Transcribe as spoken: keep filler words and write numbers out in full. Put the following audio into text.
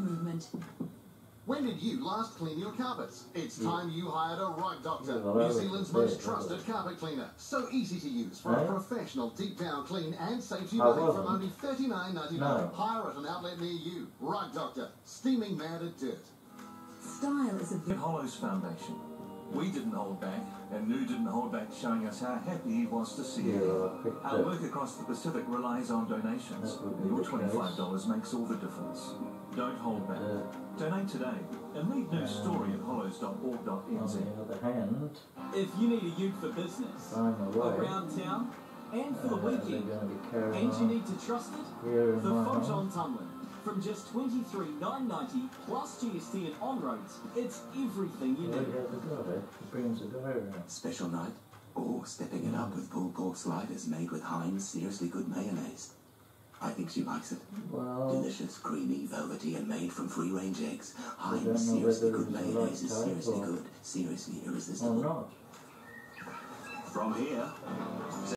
movement. When did you last clean your carpets? It's Yeah. time you hired a Rug Doctor, Yeah, well, New that was Zealand's great, most that was- trusted carpet cleaner. So easy to use for Eh? a professional deep down clean and saves you I money from wasn't. only thirty-nine ninety-nine. No. Hire at an outlet near you. Rug Doctor, steaming mad at dirt. Style is a At Hollows Foundation, we didn't hold back, and New didn't hold back showing us how happy he was to see Yeah, you. I picked Our it. work across the Pacific relies on donations. That would be Your the twenty-five dollars makes all the difference. Don't hold back. Yeah. Donate today and read New's story at hollows dot org dot n On z. the other hand, If you need a ute for business, I'm away. around town, and for the uh, they're weekend, going to be carrying and you on need to trust it, here in the my Photon home. Tumbler. From just twenty-three nine ninety plus G S T and on-roads, it's everything you Well, need. he hasn't got it. He brings the guy around. Special night, or stepping it up with pulled pork sliders made with Heinz Seriously Good mayonnaise. I think she likes it. Well, Delicious, creamy, velvety, and made from free-range eggs. I don't Heinz know Seriously whether Good it's the mayonnaise is right type seriously or- good, seriously or irresistible. not. From here,